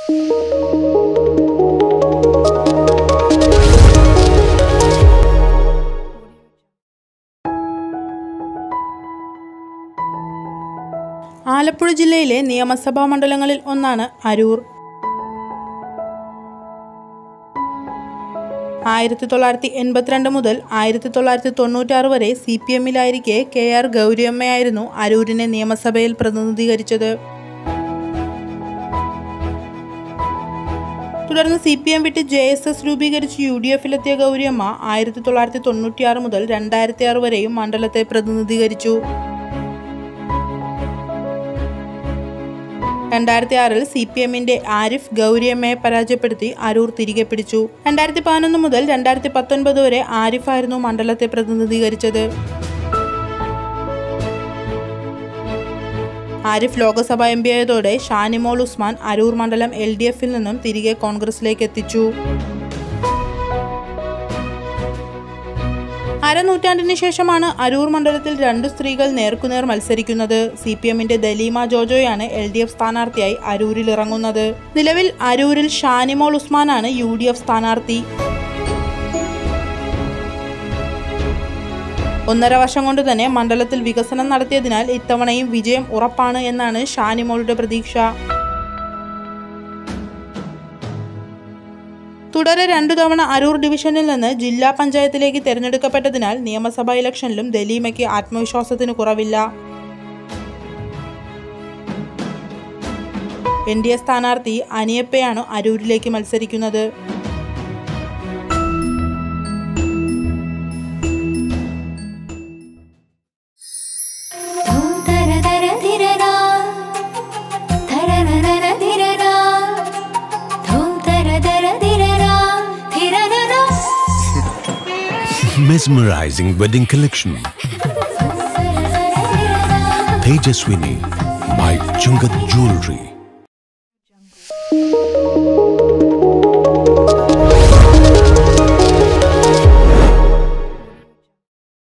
ആലപ്പുഴ ജില്ലയിലെ നിയമസഭാ മണ്ഡലങ്ങളിൽ ഒന്നാണ് അരൂർ. 1982 മുതൽ 1996 വരെ CPM-ലായിരിക്കെ KR ഗൗരിയമ്മയായിരുന്നു അരൂരിനെ നിയമസഭയിൽ പ്രതിനിധീകരിച്ചത്. തുടർന്ന് CPM വിട്ട് JSS രൂപീകരിച്ച് UDF-ലെത്തിയ ഗൗരിയമ്മ 1996 മുതൽ 2006 വരെയും മണ്ഡലത്തെ പ്രതിനിധീകരിച്ചു. 2006-ൽ CPM-ന്റെ ആരിഫ് ഗൗരിയമ്മയെ പരാജയപ്പെടുത്തി അരൂർ തിരികെ പിടിച്ചു. 2011 മുതൽ 2019 വരെ ആരിഫായിരുന്നു മണ്ഡലത്തെ പ്രതിനിധീകരിച്ചത്. ആരിഫ് ലോക്സഭാ MP ആയതോടെ ഷാനിമോൾ ഉസ്മാൻ അരൂർ മണ്ഡലം LDF-ൽ നിന്നും തിരികെ കോൺഗ്രസിലേക്ക് എത്തിച്ചു. അരനൂറ്റാണ്ടിന് ശേഷമാണ് അരൂർ മണ്ഡലത്തിൽ 2 സ്ത്രീകൾ നേർക്കുനേർ മത്സരിക്കുന്നത്. CPM-ന്റെ ദലീമ ജോജോയാണ് LDF സ്ഥാനാർത്ഥിയായി അരൂരിൽ ഇറങ്ങുന്നത്. നിലവിൽ അരൂരിൽ ഷാനിമോൾ ഉസ്മാനാണ് UDF സ്ഥാനാർത്ഥി. 1.5 വർഷം കൊണ്ട് തന്നെ മണ്ഡലത്തിൽ വികസനം നടത്തിയതിനാൽ ഇത്തവണയും വിജയം ഉറപ്പാണ് എന്നാണ് ഷാനിമോളുടെ പ്രതീക്ഷ. തുടരെ 2 തവണ അരൂർ ഡിവിഷനിൽ നിന്ന് ജില്ലാ പഞ്ചായത്തിലേക്ക് തെരഞ്ഞെടുക്കപ്പെട്ടതിനാൽ നിയമസഭാ ഇലക്ഷനിലും ദലീമയ്ക്ക് ആത്മവിശ്വാസത്തിന് കുറവില്ല. NDA സ്ഥാനാർത്ഥി അനിയപ്പയാണ് അരൂരിലേക്ക് മത്സരിക്കുന്നത്. Mesmerizing wedding collection. Tejaswini by Chungat Jewelry.